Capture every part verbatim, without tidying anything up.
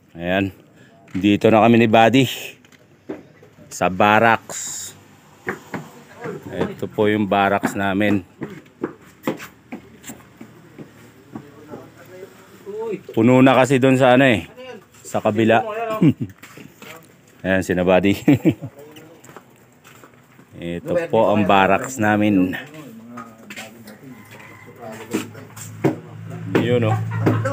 Ayan. Dito na kami ni Buddy. Sa barracks. Ito po yung barracks namin. Puno na kasi doon sa ano eh. Sa kabila. Ayan si Buddy. Ito po ang barracks namin. Yun o.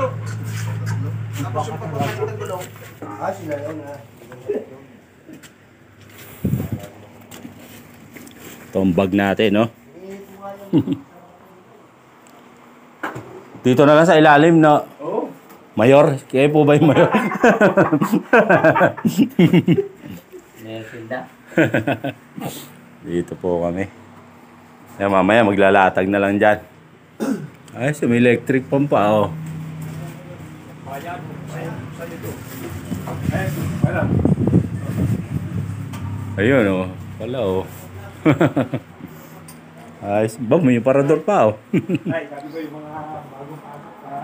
Ito ang bag natin, no? Dito na lang sa ilalim, no? Mayor? Kaya po ba yung mayor? Dito po kami. Yan, mamaya maglalatag na lang dyan. Ay, so may electric pump pa, oh. Ayun, oh. Wala, oh. Ay, ba, may parador pa, oh. Ay, sabi ko yung mga bagong pasok pa.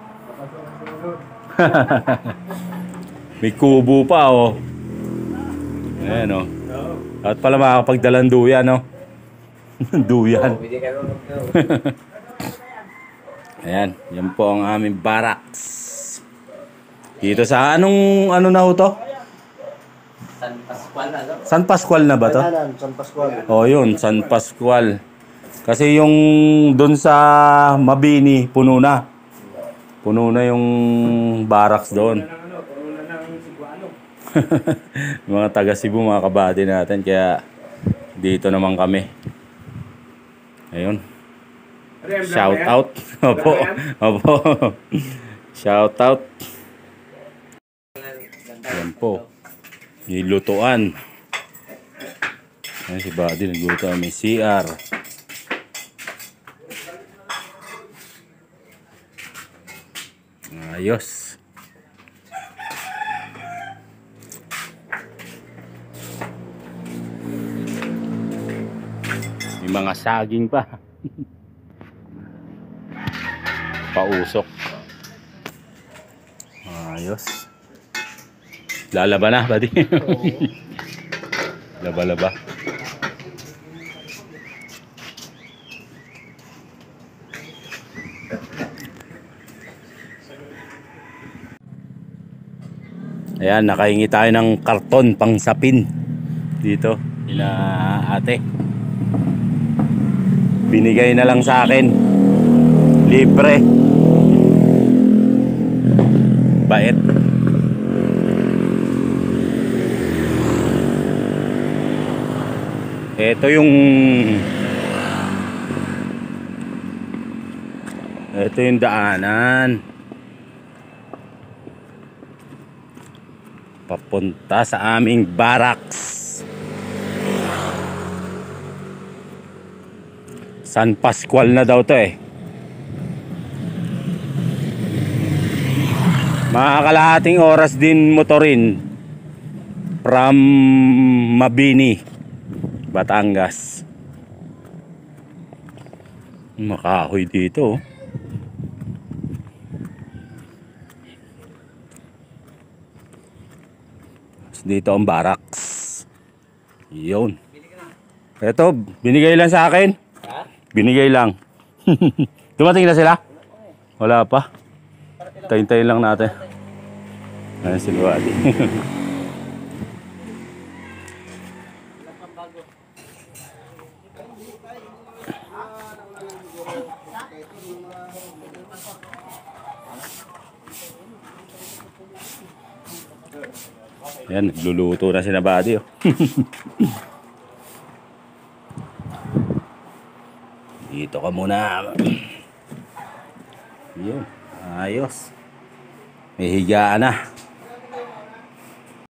May kubo pa, oh. Ayan, oh. At pala makakapagdalang duyan, no? Duyan. Ayan, yan po ang aming barracks. Dito sa anong ano na ho to? San Pascual na, no? San Pascual na ba to? San Pascual. Oh, yun, San Pascual. Kasi yung doon sa Mabini, puno na. Puno na yung barracks doon. Mga taga Cebu, mga kabady natin, kaya dito naman kami. Ayun. Shout out. Opo. Opo. Shout out. Yan po. Nilutuan. Ayan si Buddy, nagluto. May C R. Ayos. May mga saging pa. Pausok. Ayos. Lalaba na, Buddy. Laba-laba. Ayan, nakahingi tayo ng karton pang sapin dito ina ate. Binigay na lang sa akin. Libre. Bait. Ito yung Ito yung daanan papunta sa aming barracks. San Pascual na daw to eh. Mga kalahating oras din motorin from Mabini, Batangas. Makahoy dito. Dito ang barracks. Yun. Ito, binigay lang sa akin. Binigay lang. Dumating na sila? Wala pa. Tayin-tayin lang natin. Ayan si Buddy. Ayan, nagluluto na si Buddy, oh. Dito ka muna. Yun, ayos. May higaan na.